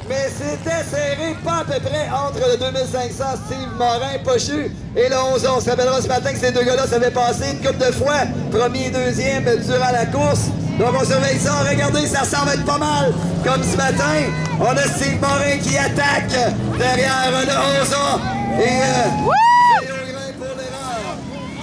Mais c'était serré pas à peu près entre le 2500 Steve Morin, Pochu, et le 11. On se rappellera ce matin que ces deux gars-là s'avaient passé une couple de fois, premier et deuxième, durant la course. Donc on surveille ça. Regardez, ça semble être pas mal. Comme ce matin, on a Steve Morin qui attaque derrière le 11. Et pour l'erreur.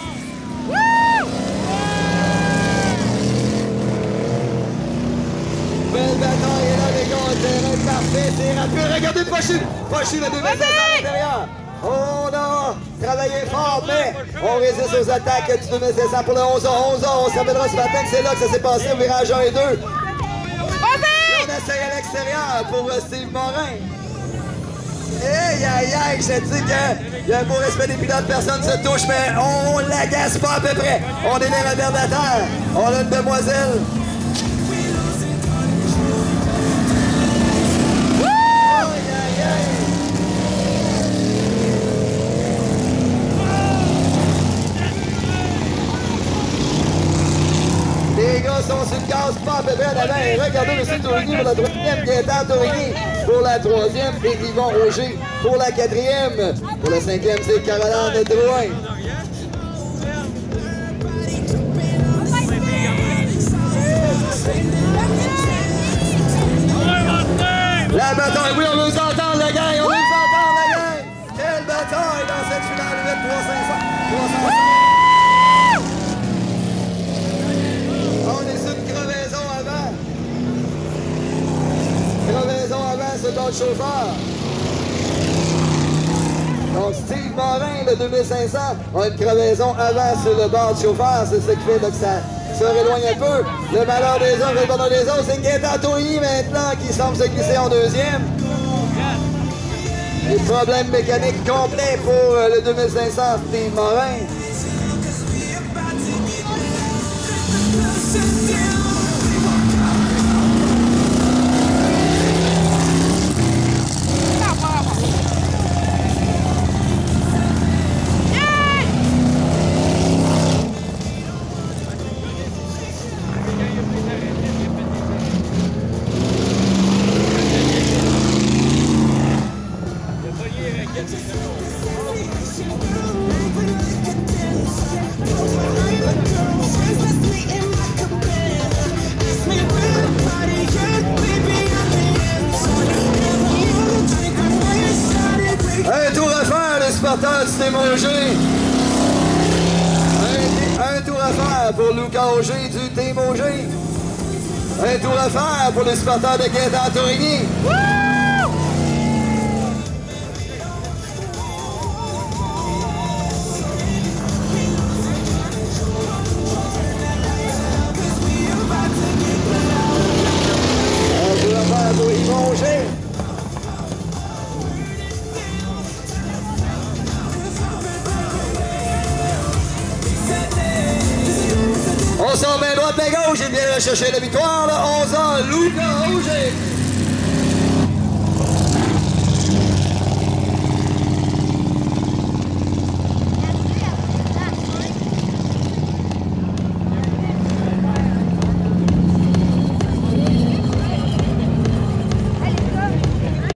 Belle bataille, et là, les gars, terrain parfait, c'est rapide. Regardez Pochu! Pochu, le 2500 à l'intérieur. On a travaillé fort, mais on résiste aux attaques du 2500 pour le 11. On se rappellera ce matin que c'est là que ça s'est passé au virage 1 et 2. On essaye à l'extérieur pour Steve Morin. Aïe, aïe, aïe, je te dis qu'il y a un beau respect des pilotes, personne ne se touche, mais on l'agace pas à peu près. On est les retardataires. On a une demoiselle. Les gars sont sur le gaz, pas à peu près à l'avant. Regardez M. Tourigny pour la troisième, Gaétan Tourigny pour la troisième et Yvon Roger pour la quatrième. Pour la cinquième, c'est Caroline Drouin. La bataille, oui, on veut vous entendre, la gang, on veut vous entendre, la gang. Quelle bataille dans cette finale 8 300. On est sur une crevaison avant. Crevaison avant sur notre chauffeur. Donc Steve Morin, le 2500, a une crevaison avant sur le bord du chauffeur. C'est ce qui fait que ça se rééloigne un peu. Le malheur des uns, le bonheur des autres. C'est Gaétan Tourigny maintenant qui semble se glisser en deuxième. Les problèmes mécaniques complets pour le 2500 Steve Morin. Un tour à faire, les supporters du Témogé. Un tour à faire pour Lucas Auger du Témogé. Un tour à faire pour les supporters de Gaétan Tourigny. Un tour à faire pour Yvon Auger. On s'en met droite et gauche, il vient chercher la victoire, le 11 ans, Lucas